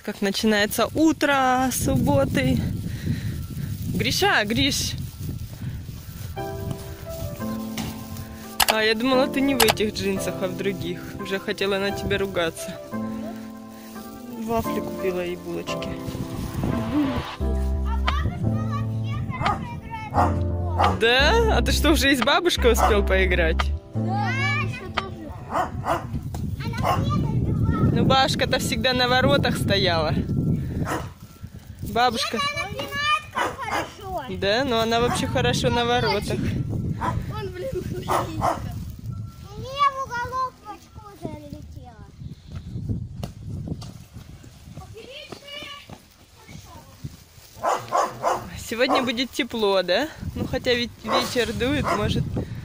как начинается утро субботы. Гриша, Гриш. А, я думала, ты не в этих джинсах, а в других. Уже хотела на тебя ругаться. Вафли купила и булочки. Да? А ты что, уже и с бабушкой успел поиграть? Ну, бабушка-то всегда на воротах стояла. Бабушка... Да, но она вообще хорошо на воротах. Он, блин, мне в уголок в очко залетела. Сегодня будет тепло, да? Ну, хотя ведь ветер дует, может...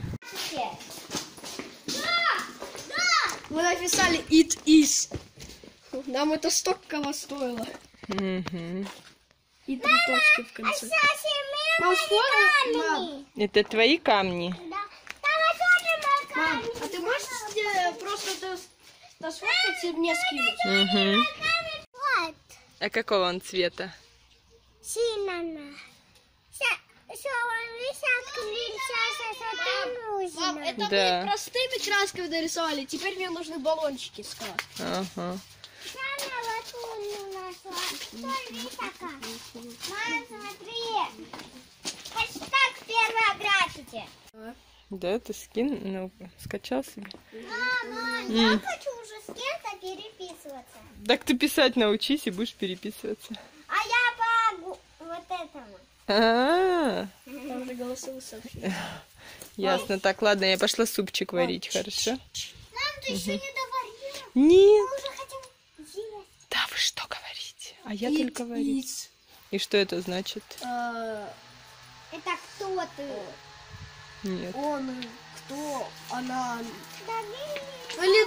Мы написали it is. Нам это столько стоило. Угу. И 3 точки в конце. Мам, мам. Это твои камни? Мам, а ты можешь просто сфоткать и мне скинуть? Угу. Вот. А какого он цвета? Синана. Мам, это Да. мы простыми красками нарисовали. Теперь мне нужны баллончики с краской. Ага. Мам, смотри. Хэштег первое граффити. Да, ты ну, скачал себе? Мама, я хочу уже с кем-то переписываться. Так ты писать научись и будешь переписываться. А я по вот этому. А-а-а. Там же голосовые сообщения. Ясно. Так, ладно, я пошла супчик варить, хорошо? Мам, ты еще не доварила? Нет. Мы уже хотим есть. Да вы что говорите? А я только варю. И что это значит? Это кто ты? Нет. Он, кто, она. Блин,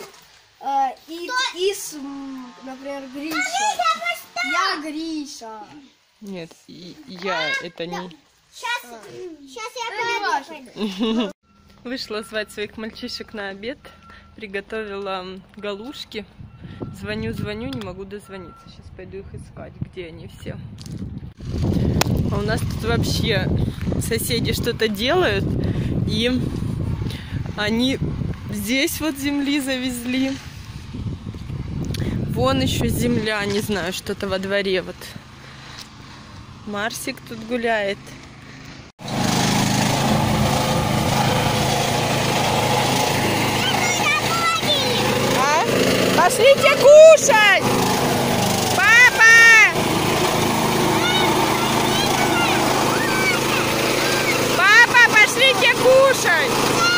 например, Гриша. Я Гриша. Нет, я это не... Сейчас я пойду. Вышла звать своих мальчишек на обед. Приготовила галушки. Звоню, не могу дозвониться. Сейчас пойду их искать, где они все. А у нас тут вообще соседи что-то делают. И они здесь вот земли завезли. Вон еще земля, не знаю, что-то во дворе вот. Марсик тут гуляет. А? Пошлите кушать! Папа! Папа, пошлите кушать!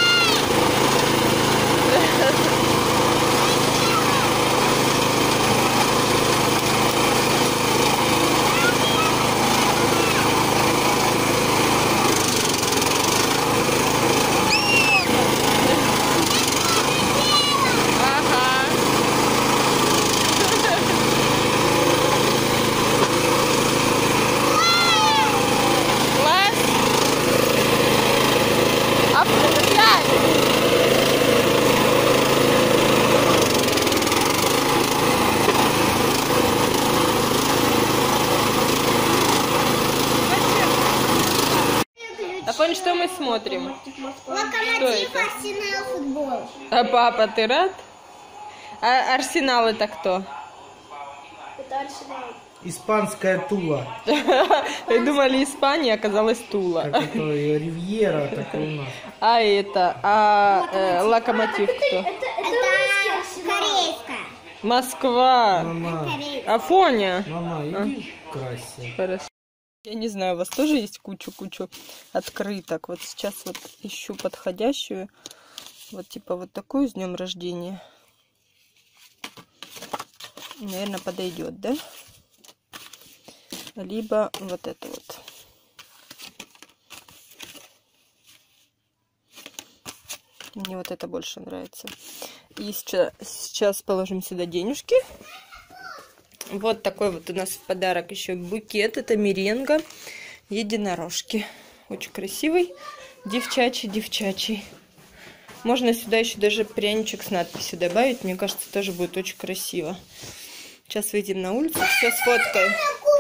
Афонь, что мы смотрим? Локомотив, Арсенал, футбол. А папа, ты рад? А Арсенал это кто? Это Арсенал. Испанская Тула. Вы думали Испания, оказалась Тула. Как это Ривьера, так и у нас. А это, Локомотив кто? Это корейская. Москва. Мама, Афоня. мама, иди красься. Хорошо. Я не знаю, у вас тоже есть кучу открыток. Вот сейчас вот ищу подходящую. Вот типа вот такую с днем рождения. Наверное, подойдет, да? Либо вот это вот. Мне вот это больше нравится. И сейчас положим сюда денежки. Вот такой вот у нас в подарок еще букет. Это меренга единорожки. Очень красивый. Девчачий. Можно сюда еще даже пряничек с надписью добавить. Мне кажется, тоже будет очень красиво. Сейчас выйдем на улицу, все сфоткаю.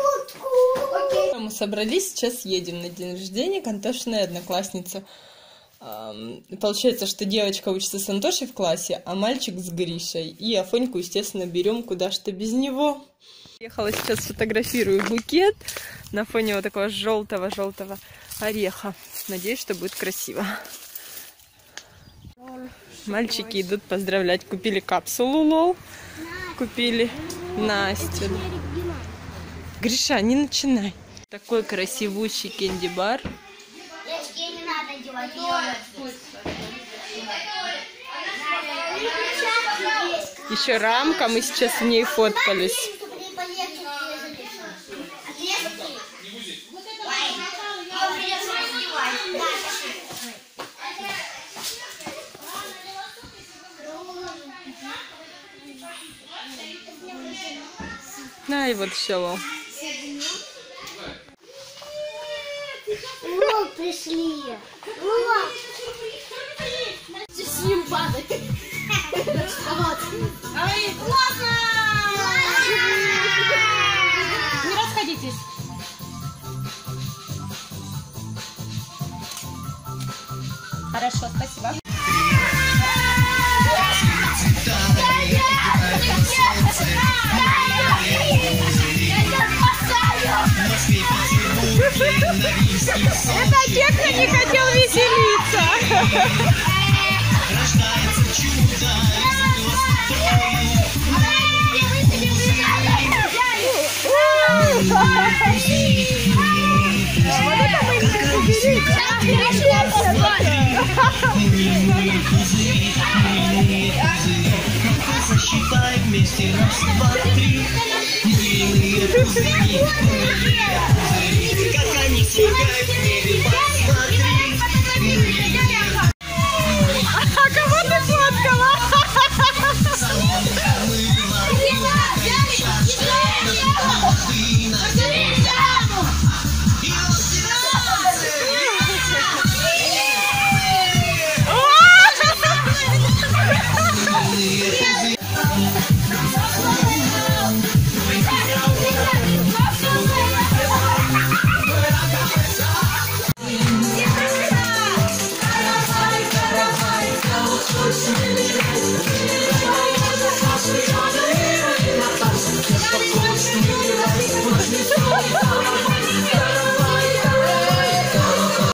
Мы собрались, сейчас едем на день рождения к Антошиной однокласснице. Получается, что девочка учится с Антошей в классе, а мальчик с Гришей. И Афоньку, естественно, берем куда что без него. Ехала сейчас, фотографирую букет на фоне вот такого желтого ореха. Надеюсь, что будет красиво. Мальчики идут поздравлять. Купили капсулу лол. Купили Настю. Гриша, не начинай. Такой красивущий кенди-бар. Еще рамка, мы сейчас в ней фоткались. На, и вот еще лол. Лол пришли. Лол. С ним падает. Классно! Не расходитесь. Хорошо, спасибо. Это Техно не хотел веселиться. Считай вместе, раз, два, три. Длинные пузыри, как они сверкают в небе.